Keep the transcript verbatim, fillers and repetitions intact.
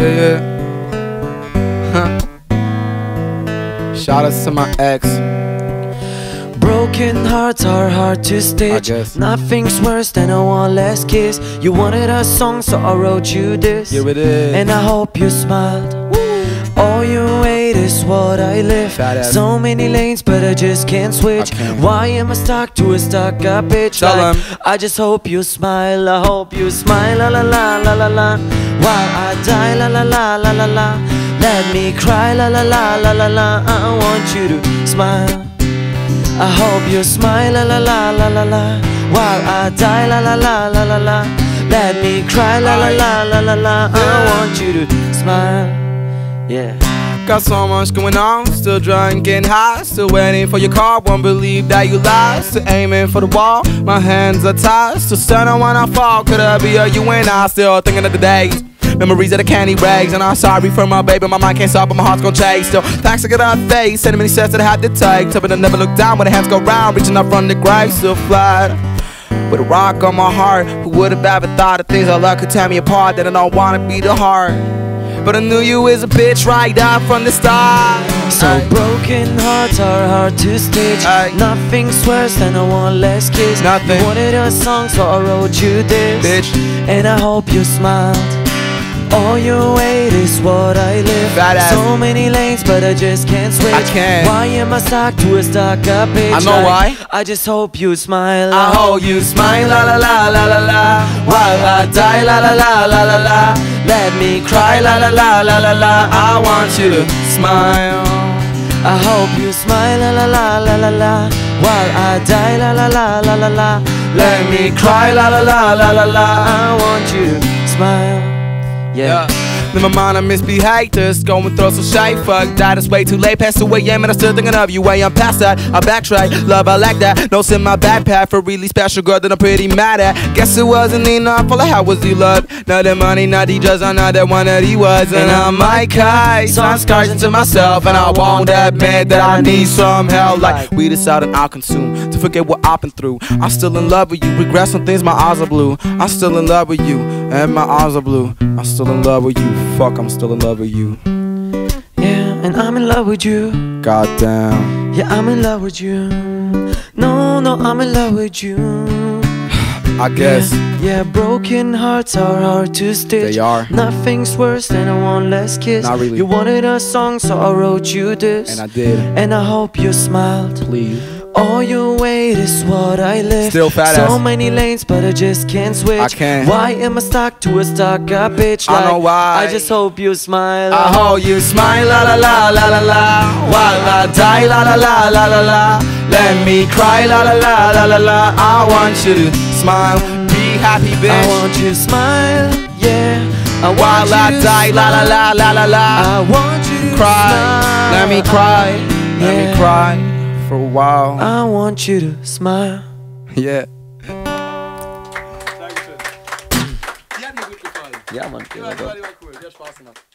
Yeah, yeah. Shout out to my ex. Broken hearts are hard to stitch. Nothing's worse than a one less kiss. You wanted a song, so I wrote you this. Here it is. And I hope you smiled. All you wait is what I live. So many lanes, but I just can't switch. Can't. Why am I stuck to a stuck-up bitch? Tell like, him. I just hope you smile. I hope you smile. La la la la la la. While I die. La la la la la la. Let me cry. La la la la la la. I want you to smile. I hope you smile. La la la la la la. While I die. La la la la la la. Let me cry. La la la la la la. I want you to smile. Yeah. Got so much going on, still drunk and high, still waiting for your car, won't believe that you lied. Still aiming for the wall, my hands are tied, still stunning when I fall. Could I be a you and I, still thinking of the days, memories of the candy rags. And I'm sorry for my baby, my mind can't stop, but my heart's gon' chase. Still facts I get on face, sending many steps that I had to take, till I never look down when the hands go round, reaching up from the grave. Still flat with a rock on my heart. Who would've ever thought of things I love could tear me apart, that I don't wanna be the heart, but I knew you was a bitch right out from the start. So Aye. Broken hearts are hard to stitch. Aye. Nothing's worse than a one less kiss. Nothing. You wanted a song, so I wrote you this. Bitch. And I hope you smiled. All you wait is what I live. Fat ass. So many lanes, but I just can't switch. I can't. Why am I stuck to a stuck-up bitch? I know like, why. I just hope you smile. I hope you smile, la la la la la la. While I die, la la la la la la. Let me cry, la la la la la la. I want you to smile. I hope you smile, la la la la la la. While I die, la la la la la la. Let me cry, la la la la la la. I want you to smile. Yeah. Yeah. In my mind I misbehave, just going through some shade. Fuck that, it's way too late, passed away, yeah man, I'm still thinking of you. Way I'm past that, I backtrack, love I like that. Notes in my backpack for a really special girl that I'm pretty mad at. Guess it wasn't enough, all I had was you love. Not the money, not the drugs, another one that he was. And I'm my kind, so I'm scars into myself. And I won't admit that I need some help. Like we decided I'll consume, to forget what I've been through. I'm still in love with you, regret some things, my eyes are blue. I'm still in love with you, and my eyes are blue. I'm still in love with you. Fuck, I'm still in love with you. Yeah, and I'm in love with you. Goddamn. Yeah, I'm in love with you. No, no, I'm in love with you. I guess. Yeah, yeah, broken hearts are hard to stitch. They are. Nothing's worse than a one less kiss. Not really. You wanted a song, so I wrote you this. And I did. And I hope you smiled. Please. All you wait is what I live. Still fat so ass. many lanes, but I just can't switch. I can't. Why am I stuck to a stuck-up bitch? I like, know why. I just hope you smile. I hope you smile, la la la la la la. While I die, la la la la la la. Let me cry, la la la la la la. I want you to smile, be happy, bitch. I want you to smile, yeah. I want While you I to die, la la la la la la. I want you to Cry, smile. let me cry, let Yeah. me cry for a while. I want you to smile. Yeah. Ja man, det var bra.